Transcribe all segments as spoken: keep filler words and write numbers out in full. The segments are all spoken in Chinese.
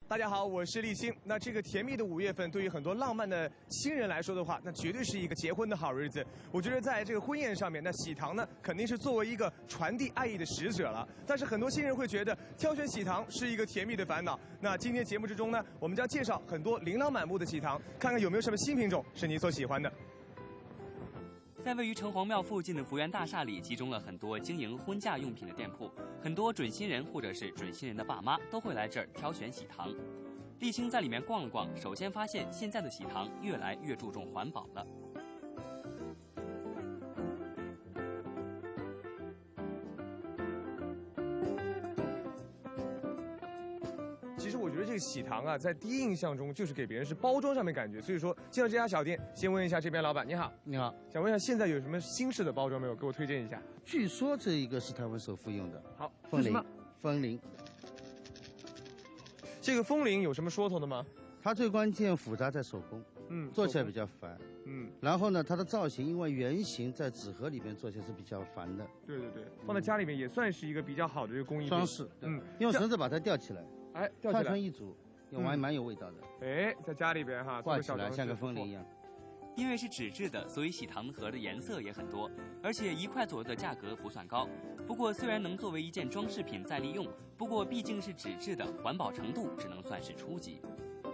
大家好，我是立新。那这个甜蜜的五月份，对于很多浪漫的新人来说的话，那绝对是一个结婚的好日子。我觉得在这个婚宴上面，那喜糖呢，肯定是作为一个传递爱意的使者了。但是很多新人会觉得，挑选喜糖是一个甜蜜的烦恼。那今天节目之中呢，我们将介绍很多琳琅满目的喜糖，看看有没有什么新品种是你所喜欢的。 在位于城隍庙附近的福源大厦里，集中了很多经营婚嫁用品的店铺，很多准新人或者是准新人的爸妈都会来这儿挑选喜糖。立青在里面逛了逛，首先发现现在的喜糖越来越注重环保了。 其实我觉得这个喜糖啊，在第一印象中就是给别人是包装上面感觉，所以说进到这家小店，先问一下这边老板，你好， 你好， 想问一下现在有什么新式的包装没有？给我推荐一下。 据说这一个是台湾首富用的， 好， 风铃，风铃。 这个风铃有什么说头的吗？ 它最关键复杂在手工，嗯，做起来比较烦，嗯。然后呢，它的造型因为圆形在纸盒里面做起来是比较烦的。 对对对，放在家里面也算是一个比较好的这个工艺装饰，嗯，用绳子把它吊起来。哎，吊起来，串成一组，用完蛮有味道的。 哎，在家里边哈， 挂起来像个风铃一样。 因为是纸质的，所以喜糖盒的颜色也很多，而且一块左右的价格不算高。不过虽然能作为一件装饰品再利用，不过毕竟是纸质的，环保程度只能算是初级。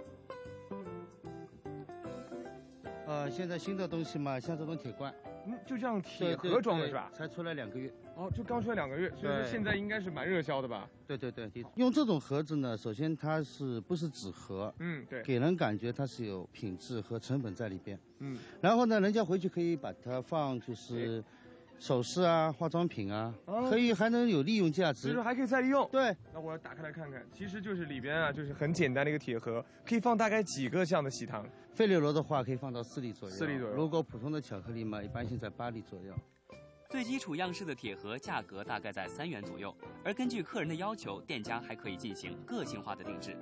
呃，现在新的东西嘛，像这种铁罐。 嗯，就这样铁盒装的是吧？ 才出来两个月。 哦，就刚出来两个月，所以说现在应该是蛮热销的吧？ 对对对，用这种盒子呢，首先它是不是纸盒？嗯，对，给人感觉它是有品质和成本在里边。嗯，然后呢，人家回去可以把它放就是首饰啊、化妆品啊，哦、可以还能有利用价值， 所以说还可以再利用。 对， 那我打开来看看，其实就是里边啊，就是很简单的一个铁盒，可以放大概几个这样的喜糖。 费列罗的话可以放到四粒左右， 四粒左右。 如果普通的巧克力嘛，一般性在八粒左右。 最基础样式的铁盒价格大概在三元左右，而根据客人的要求，店家还可以进行个性化的定制。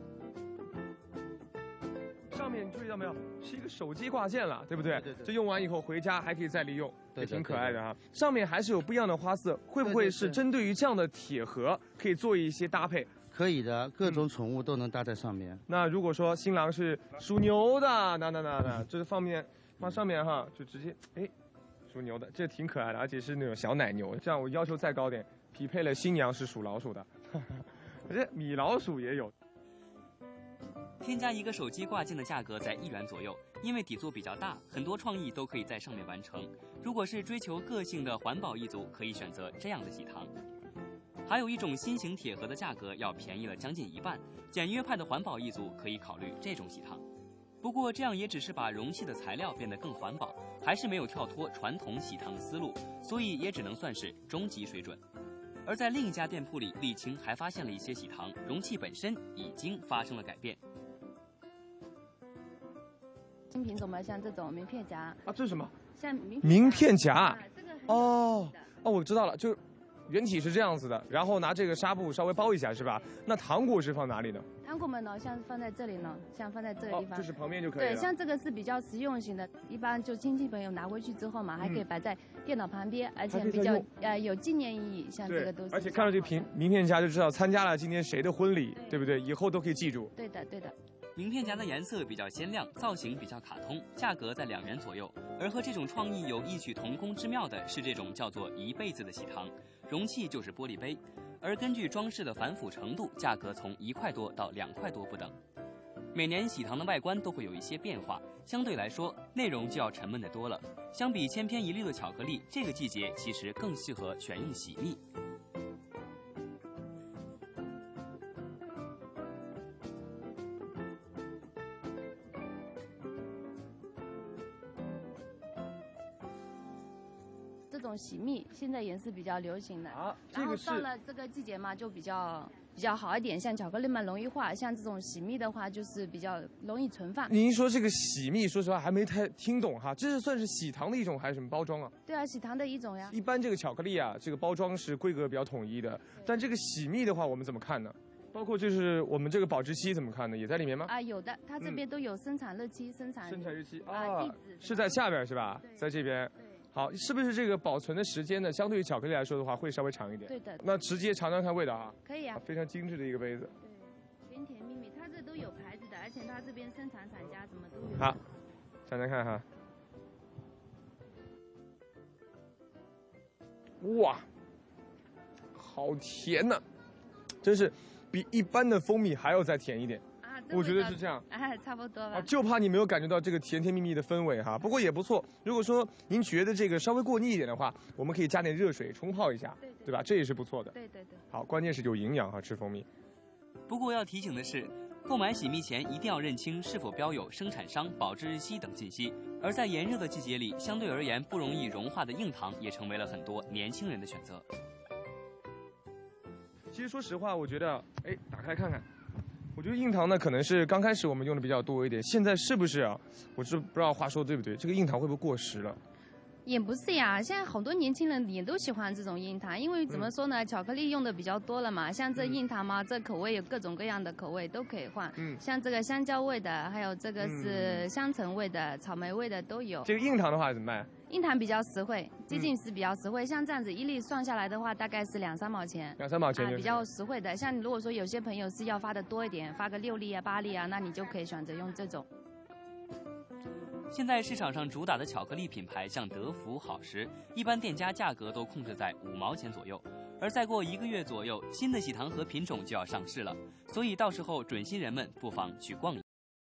上面你注意到没有，是一个手机挂件了，对不对？ 对对对。 这用完以后回家还可以再利用，也挺可爱的哈。上面还是有不一样的花色，会不会是针对于这样的铁盒可以做一些搭配？ 可以的，各种宠物都能搭在上面。嗯、 那如果说新郎是属牛的，那那那那，这个方面放上面哈，就直接哎。属牛的，这挺可爱的，而且是那种小奶牛。这样我要求再高点，匹配了新娘是属老鼠的，这米老鼠也有。 添加一个手机挂件的价格在一元左右，因为底座比较大，很多创意都可以在上面完成。如果是追求个性的环保一族，可以选择这样的喜糖。还有一种新型铁盒的价格要便宜了将近一半，简约派的环保一族可以考虑这种喜糖。不过这样也只是把容器的材料变得更环保，还是没有跳脱传统喜糖的思路，所以也只能算是中级水准。而在另一家店铺里，立青还发现了一些喜糖容器本身已经发生了改变。 新品种嘛，像这种名片夹啊，这是什么？ 像名名片夹。 啊、这个哦哦，我知道了，就原体是这样子的，然后拿这个纱布稍微包一下，是吧？那糖果是放哪里呢？ 糖果们呢，像放在这里呢，像放在这个地方， 哦、就是旁边就可以了。 对，像这个是比较实用型的，一般就亲戚朋友拿回去之后嘛，嗯、还可以摆在电脑旁边，而且比较呃有纪念意义，像这个都是。 而且看到这瓶名片夹就知道参加了今天谁的婚礼， 对, 对不对？以后都可以记住。 对的，对的。 名片夹的颜色比较鲜亮，造型比较卡通，价格在两元左右。而和这种创意有异曲同工之妙的是这种叫做一辈子的喜糖，容器就是玻璃杯，而根据装饰的繁复程度，价格从一块多到两块多不等。每年喜糖的外观都会有一些变化，相对来说内容就要沉闷得多了。相比千篇一律的巧克力，这个季节其实更适合选用喜蜜。 这种喜蜜现在也是比较流行的啊， 这个是然后到了这个季节嘛，就比较比较好一点。像巧克力嘛容易化，像这种喜蜜的话就是比较容易存放。 您说这个喜蜜，说实话还没太听懂哈，这是算是喜糖的一种还是什么包装啊？ 对啊，喜糖的一种呀。 一般这个巧克力啊，这个包装是规格比较统一的，但这个喜蜜的话，我们怎么看呢？包括就是我们这个保质期怎么看呢？也在里面吗？ 啊，有的，它这边都有生产日期、嗯、生产生产日期啊，地址是在下边是吧？在这边。好，是不是这个保存的时间呢？相对于巧克力来说的话，会稍微长一点。 对的。 那直接尝尝看味道啊。 可以啊。 非常精致的一个杯子。 对，甜甜蜜蜜，它有牌子的，而且它这边生产厂家什么都有。 好，尝尝看哈。哇，好甜呐、啊，真是比一般的蜂蜜还要再甜一点。我觉得是这样， 哎，差不多吧。 啊，就怕你没有感觉到这个甜甜蜜蜜的氛围哈。不过也不错。如果说您觉得这个稍微过腻一点的话，我们可以加点热水冲泡一下，对 对, 对吧？这也是不错的。 对对对。 好，关键是有营养哈，吃蜂蜜。 不过要提醒的是，购买洗蜜前一定要认清是否标有生产商、保质日期等信息。而在炎热的季节里，相对而言不容易融化的硬糖也成为了很多年轻人的选择。 其实说实话，我觉得，哎，打开看看。我觉得硬糖呢，可能是刚开始我们用的比较多一点，现在是不是啊？我是不知道话说对不对，这个硬糖会不会过时了？ 也不是呀，现在好多年轻人也都喜欢这种硬糖，因为怎么说呢，嗯、巧克力用的比较多了嘛，像这硬糖嘛，嗯、这口味有各种各样的口味都可以换，嗯，像这个香蕉味的，还有这个是香橙味的、草莓味的都有。 这个硬糖的话怎么卖？ 硬糖比较实惠，接近是比较实惠，嗯、像这样子一粒算下来的话，大概是两三毛钱。 两三毛钱、 啊，比较实惠的。像如果说有些朋友是要发的多一点，发个六粒啊、八粒啊，那你就可以选择用这种。 现在市场上主打的巧克力品牌，像德芙、好时，一般店家价格都控制在五毛钱左右。而再过一个月左右，新的喜糖盒品种就要上市了，所以到时候准新人们不妨去逛一逛。